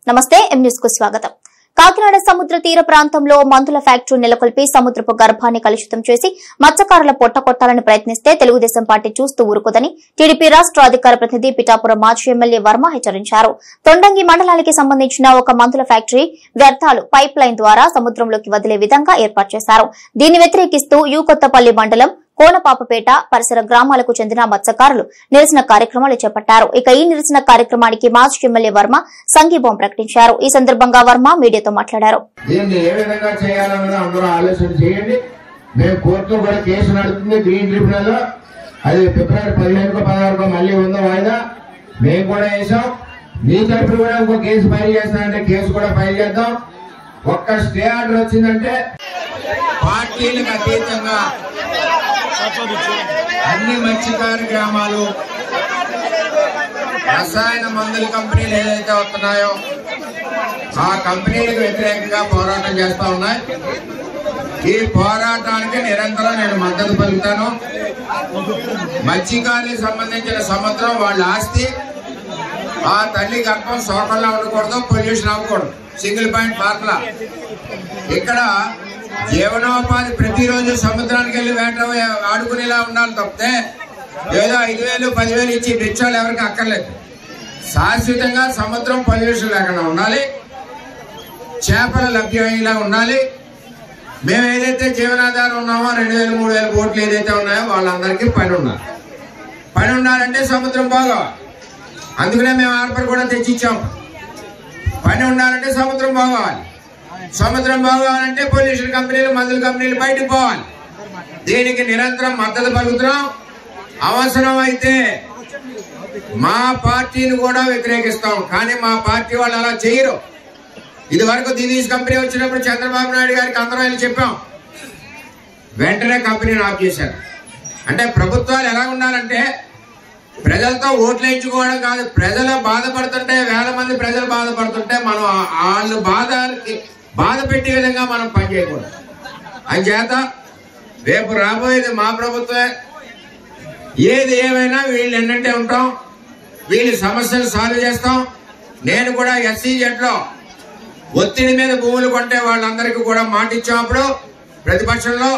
నమస్తే M news కు స్వాగతం. కాకినాడ సముద్ర తీర ప్రాంతంలో మందుల ఫ్యాక్టరీ నెలకొల్పి సముద్రపు గర్భాన్ని కలుషితం చేసి మత్స్యకారుల పొట్టకొట్టాలని ప్రయత్నిస్తే తెలుగుదేశం పార్టీ చూస్తూ ఊరుకోదని టీడీపీ రాష్ట్ర అధికార ప్రతినిధి పిఠాపురం మాజీ ఎమ్మెల్యే వర్మ హెచ్చరించారు. తొండంగి మండలానికి సంబంధించిన ఒక మందుల ఫ్యాక్టరీ వ్యర్థాలు పైప్ లైన్ ద్వారా సముద్రంలోకి వదిలే విధంగా ఏర్పాటు చేశారు. దీన్ని వ్యతిరేకిస్తూ కొత్తపల్లి మండలం కోనపాపపేట పరిసర గ్రామాలకు చెందిన మత్స్యకారులు నిరసన కార్యక్రమాలు చేపట్టారు. ఇక ఈ నిరసన కార్యక్రమానికి మాజీ ఎమ్మెల్యే వర్మ సంఘీభావం ప్రకటించారు. ఈ సందర్భంగా వర్మ మీడియాతో మాట్లాడారు. ఒక్క స్టే ఆర్డర్ వచ్చిందంటే పార్టీలకు అతీతంగా అన్ని మత్స్యకార గ్రామాలు రసాయన మందుల కంపెనీలు ఏదైతే వస్తున్నాయో ఆ కంపెనీలకు వ్యతిరేకంగా పోరాటం చేస్తా ఉన్నాయి. ఈ పోరాటానికి నిరంతరం నేను మద్దతు పలుకుతాను. మత్స్యకారులకు సంబంధించిన సముద్రం వాళ్ళ ఆస్తి. ఆ తల్లి గర్భం శోకంలో ఉండకూడదు, పొల్యూషన్ అవ్వకూడదు. Single point formula. ఇక్కడ జీవనోపాధి ప్రతిరోజు సముద్రానికి వెళ్లి వేట ఆడుకునేలా ఉండాలి తప్పితే ఏదో 5,000 10,000 ఇచ్చి భిక్షాలు ఎవరికి అక్కర్లేదు. శాశ్వతంగా సముద్రం పొల్యూషన్ లేకుండా ఉండాలి, చేపల లభ్యమయ్యేలా ఉండాలి. మేము ఏదైతే జీవనాధారం ఉన్నామో 2,000 3,000 బోట్లు ఏదైతే ఉన్నాయో వాళ్ళందరికీ పని ఉండాలి. పని ఉండాలంటే సముద్రం బాగోవాలి. అందుకనే మేము ఆర్పర్ కూడా తెచ్చిచ్చాము. పని ఉండాలంటే సముద్రం బాగోవాలి. సముద్రం బాగోవాలంటే పొల్యూషన్ కంపెనీలు మందుల కంపెనీలు బయటకు పోవాలి. దీనికి నిరంతరం మద్దతు పలుకుతున్నాం. అవసరం అయితే మా పార్టీని కూడా వ్యతిరేకిస్తాం. కానీ మా పార్టీ వాళ్ళు అలా చేయరు. ఇది వరకు దినీష్ కంపెనీ వచ్చినప్పుడు చంద్రబాబు నాయుడు గారికి అందరం వెళ్ళి చెప్పాం. వెంటనే కంపెనీని ఆఫ్ చేశారు. అంటే ప్రభుత్వాలు ఎలా ఉండాలంటే ప్రజలతో ఓట్లు వేయించుకోవడం కాదు. ప్రజలు బాధపడుతుంటే, వేల మంది ప్రజలు బాధపడుతుంటే మనం వాళ్ళు బాధ పెట్టే విధంగా మనం పనిచేయకూడదు. అంచేత రేపు రాబోయేది మా ప్రభుత్వమే. ఏది ఏమైనా వీళ్ళు ఎన్నంటే ఉంటాం, వీళ్ళ సమస్యలు సాల్వ్ చేస్తాం. నేను కూడా SCZలో ఒత్తిడి మీద భూములు కొంటే వాళ్ళందరికీ కూడా మాట ఇచ్చినప్పుడు ప్రతిపక్షంలో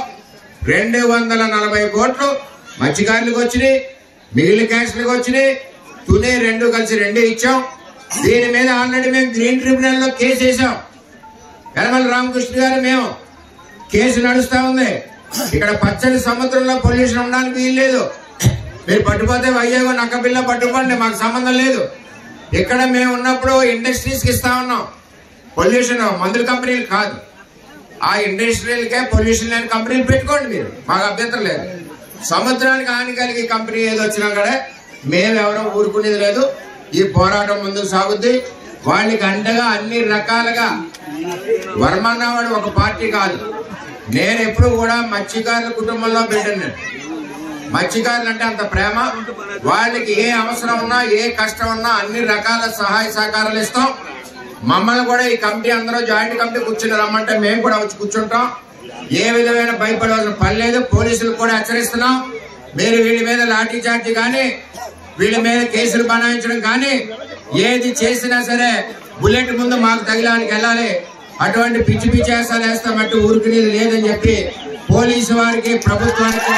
240 కోట్లు మత్స్యకారులకు వచ్చినాయి, మిగిలిన క్యాస్ట్లకు వచ్చినాయి. తునే 2 కలిసి 2 ఇచ్చాం. దీని మీద ఆల్రెడీ మేము గ్రీన్ ట్రిబ్యునల్లో కేసు వేసాం. యనమల రామకృష్ణ గారు మేము కేసు నడుస్తా ఉంది. ఇక్కడ పచ్చని సముద్రంలో పొల్యూషన్ ఉండడానికి వీల్లేదు. మీరు పట్టుపోతే వైజాగ్ నక్కపిల్ల పట్టుకోండి, మాకు సంబంధం లేదు. ఇక్కడ మేము ఉన్నప్పుడు ఇండస్ట్రీస్కి ఇస్తా ఉన్నాం. పొల్యూషన్ మందుల కంపెనీలు కాదు. ఆ ఇండస్ట్రియల్కే పొల్యూషన్ లేని కంపెనీలు పెట్టుకోండి మీరు, మాకు అభ్యంతరం లేదు. సముద్రానికి హాని కలిగే కంపెనీ ఏది వచ్చినా కూడా మేము ఎవరో ఊరుకునేది లేదు. ఈ పోరాటం ముందుకు సాగుద్ది. వాళ్ళకి అండగా అన్ని రకాలుగా వర్మన్నవాడు ఒక పార్టీ కాదు. నేను ఎప్పుడు కూడా మత్స్యకారుల కుటుంబంలో బిడ్డను. మత్స్యకారులు అంటే అంత ప్రేమ. వాళ్ళకి ఏ అవసరం ఉన్నా, ఏ కష్టం ఉన్నా అన్ని రకాల సహాయ సహకారాలు ఇస్తాం. మమ్మల్ని కూడా ఈ కమిటీ అందరూ జాయింట్ కమిటీ కూర్చుని రమ్మంటే మేము కూడా వచ్చి కూర్చుంటాం. ఏ విధమైన భయపడవలసిన పని లేదు. పోలీసులకు కూడా హెచ్చరిస్తున్నాం. మీరు వీళ్ళ మీద లాఠీ చార్జీ కానీ వీళ్ళ మీద కేసులు బనాయించడం కానీ ఏది చేసినా సరే బుల్లెట్ ముందు మాకు తగిలానికి వెళ్ళాలి. అటువంటి పిచ్చి వేసాలు వేస్తామంటే ఊరుకునేది లేదని చెప్పి పోలీసు వారికి ప్రభుత్వానికి.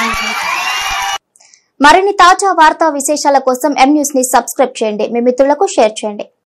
మరిన్ని తాజా వార్తా విశేషాల కోసం ఎం న్యూస్ ని సబ్స్క్రైబ్ చేయండి. మీ మిత్రులకు షేర్ చేయండి.